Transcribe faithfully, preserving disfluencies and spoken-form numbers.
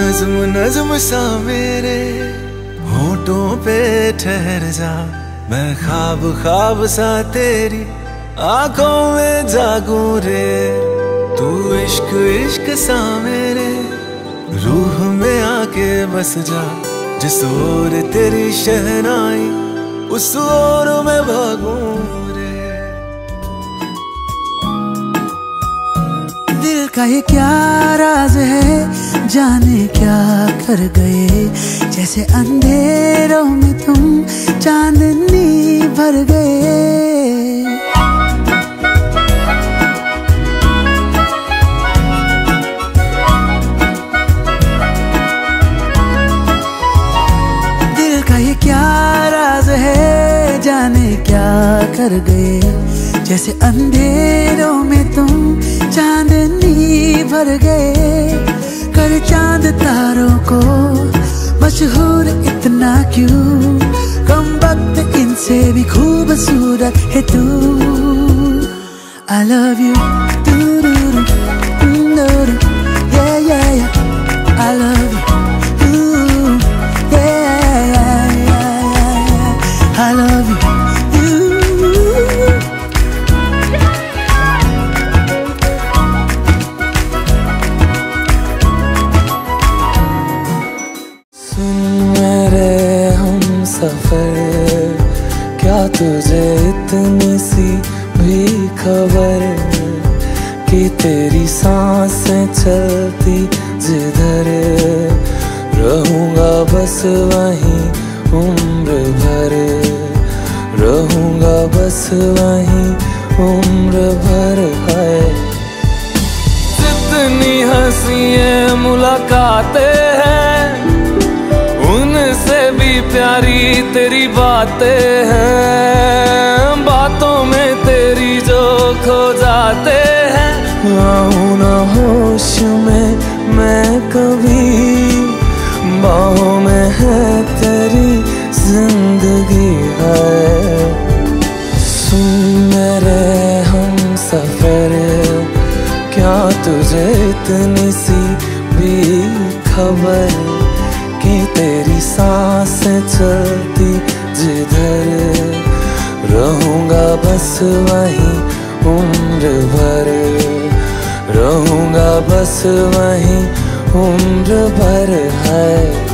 नज्म नज्म सा मेरे होठों पे ठहर जा, मैं ख्वाब ख्वाब सा तेरी आंखों में जागूं रे। तू इश्क इश्क सा मेरे रूह में आके बस जा, जिस ओर तेरी शहनाई उस ओर मैं भागूं रे। दिल का ये क्या राज है, जाने क्या कर गए, जैसे अंधेरों में तुम चांदनी भर गए। दिल का ये क्या राज है, जाने क्या कर गए, जैसे अंधेरों में तुम चांदनी भर गए। कर चांद तारों को मशहूर इतना क्यों, कम वक्त इनसे भी खूबसूरत है तू। I love you, do-do-do, do-do-do, yeah yeah yeah, I love you, ooh, yeah yeah yeah yeah, I love you. सफर क्या तुझे इतनी सी भी खबर, कि तेरी सांसें चलती जिधर, रहूंगा बस वहीं उम्र भर, रहूंगा बस वहीं उम्र भर। है जितनी हंसी मुलाकातें हैं, उनसे भी प्यारी तेरी बातें हैं, बातों में तेरी जो खो जाते हैं। आऊं ना होश में मैं कभी, बाहों में है तेरी जिंदगी है। सुन मेरे हम सफर, क्या तुझे इतनी सी भी खबर, कि तेरी सांसें चलती जिधर, रहूंगा बस वहीं उम्र भर, रहूंगा बस वहीं उम्र भर। है